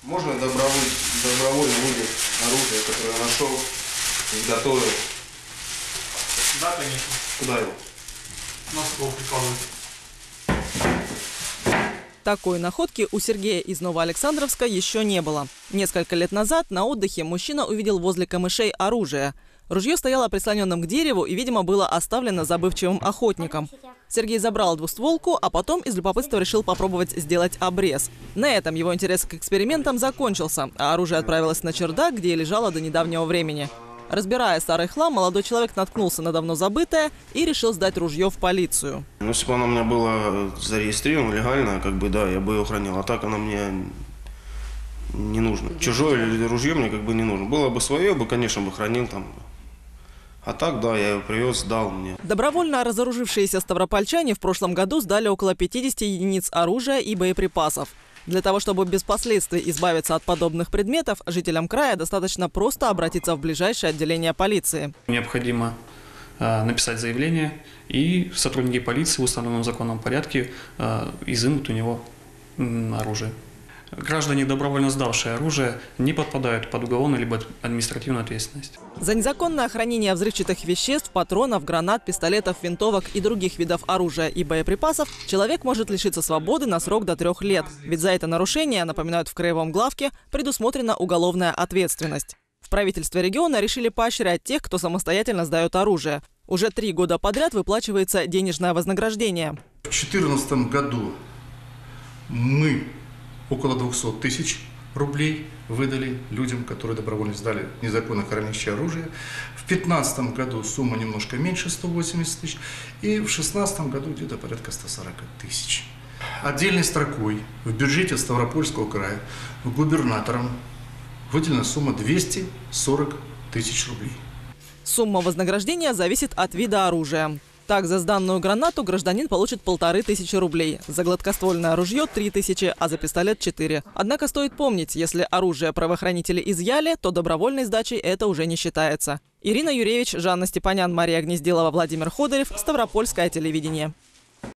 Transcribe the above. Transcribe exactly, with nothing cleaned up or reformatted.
Можно добровольно, добровольно выдать оружие, которое я нашел, изготовил? Да, конечно. Куда его? На стол прикладывать. Такой находки у Сергея из Новоалександровска еще не было. Несколько лет назад на отдыхе мужчина увидел возле камышей оружие. Ружье стояло прислоненным к дереву и, видимо, было оставлено забывчивым охотником. Сергей забрал двустволку, а потом из любопытства решил попробовать сделать обрез. На этом его интерес к экспериментам закончился, а оружие отправилось на чердак, где и лежало до недавнего времени. Разбирая старый хлам, молодой человек наткнулся на давно забытое и решил сдать ружье в полицию. Ну, если бы оно у меня было зарегистрировано легально, как бы, да, я бы ее хранил. А так оно мне не нужно. Чужое ружье мне как бы не нужно. Было бы свое, бы, конечно, бы хранил там. А так, да, я его привез, сдал мне. Добровольно разоружившиеся ставропольчане в прошлом году сдали около пятидесяти единиц оружия и боеприпасов. Для того, чтобы без последствий избавиться от подобных предметов, жителям края достаточно просто обратиться в ближайшее отделение полиции. Необходимо э, написать заявление, и сотрудники полиции в установленном законном порядке э, изымут у него э, оружие. Граждане, добровольно сдавшие оружие, не подпадают под уголовную либо административную ответственность. За незаконное хранение взрывчатых веществ, патронов, гранат, пистолетов, винтовок и других видов оружия и боеприпасов человек может лишиться свободы на срок до трех лет. Ведь за это нарушение, напоминают в краевом главке, предусмотрена уголовная ответственность. В правительстве региона решили поощрять тех, кто самостоятельно сдает оружие. Уже три года подряд выплачивается денежное вознаграждение. В две тысячи четырнадцатом году мы около двухсот тысяч рублей выдали людям, которые добровольно сдали незаконно хранящее оружие. В две тысячи пятнадцатом году сумма немножко меньше, сто восемьдесят тысяч. И в две тысячи шестнадцатом году где-то порядка ста сорока тысяч. Отдельной строкой в бюджете Ставропольского края губернатором выделена сумма двести сорок тысяч рублей. Сумма вознаграждения зависит от вида оружия. Так, за сданную гранату гражданин получит полторы тысячи рублей, за гладкоствольное ружье – три тысячи, а за пистолет – четыре. Однако стоит помнить, если оружие правоохранители изъяли, то добровольной сдачей это уже не считается. Ирина Юревич, Жанна Степанян, Мария Гнездилова, Владимир Ходырев, Ставропольское телевидение.